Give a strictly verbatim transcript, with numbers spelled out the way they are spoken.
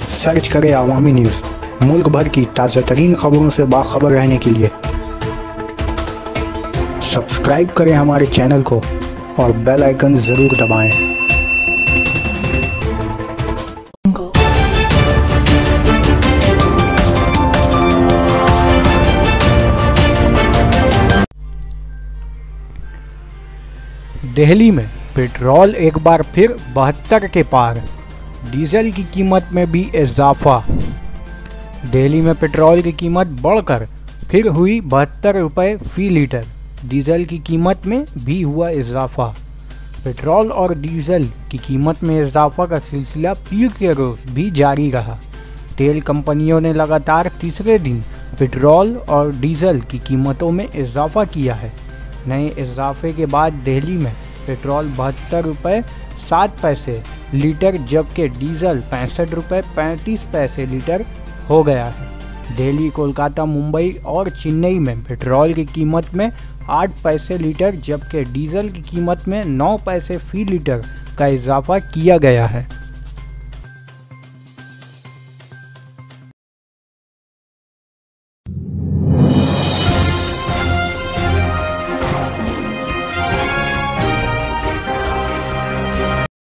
Search करें अवामी news. मुल्क भर की ताज़ा तरीन खबरों से बाखबर रहने के लिए सब्सक्राइब करें हमारे चैनल को और बेल आइकन ज़रूर दबाएं। दिल्ली में पेट्रोल एक बार फिर बहत्तर के पार, डीजल की कीमत में भी इजाफा। दिल्ली में पेट्रोल की कीमत बढ़कर फिर हुई बहत्तर रुपये फी लीटर, डीजल की कीमत में भी हुआ इजाफा। पेट्रोल और डीजल की कीमत में इजाफा का सिलसिला पीर के रोज़ भी जारी रहा। तेल कंपनियों ने लगातार तीसरे दिन पेट्रोल और डीजल की कीमतों में इजाफा किया है। नए इजाफे के बाद दिल्ली में पेट्रोल बहत्तर रुपये सात पैसे लीटर जबकि डीजल पैंसठ रुपये पैंतीस पैसे लीटर हो गया है। दिल्ली, कोलकाता, मुंबई और चेन्नई में पेट्रोल की कीमत में आठ पैसे लीटर जबकि डीजल की कीमत में नौ पैसे फी लीटर का इजाफा किया गया है।